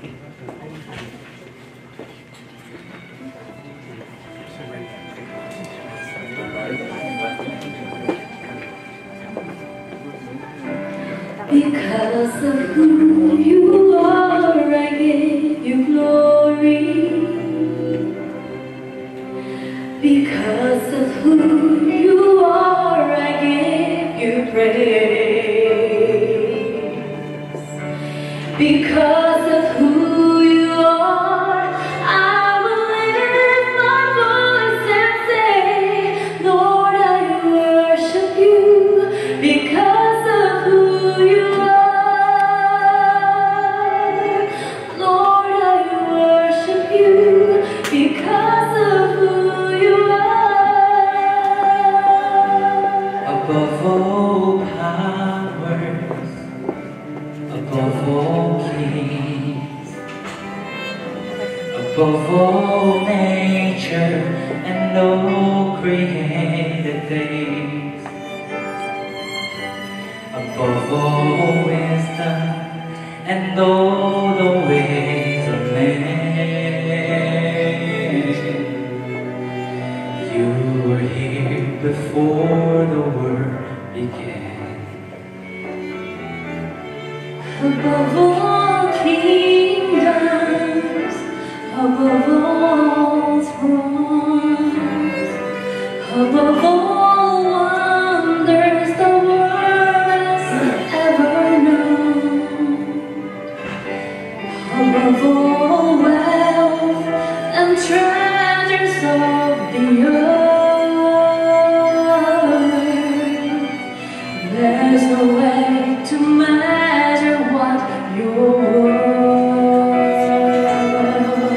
Because of who you are, I give you glory. Because of who you are, I give you praise. Because of who you are, I will lift my voice and say, Lord, I worship you. Because of who you are, Lord, I worship you. Because of who you are. Above all powers, above all kings, above all nature and all created things, above all wisdom and all the ways of man, you were here before the world began. Above all kingdoms, above all thrones, above all wonders the world has ever known, above all wealth and treasures of the earth, there's no way to measure what you're worth.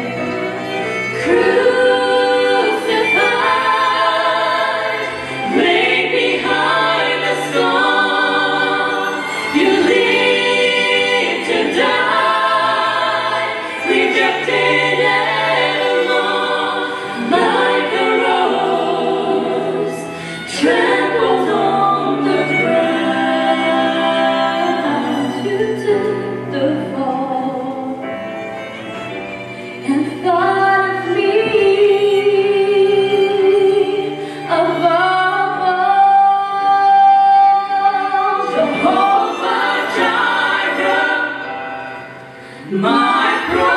Crucified, laid behind the stone, you lived to die, rejected and alone, like a rose trampled on the ground. You took the fall and thought of me above all. Jehovah Jireh, my provider.